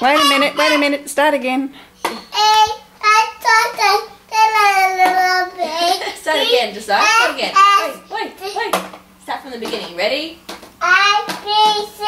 Wait a minute, start again. Start again, Josiah. Start again. Wait. Start from the beginning. Ready? I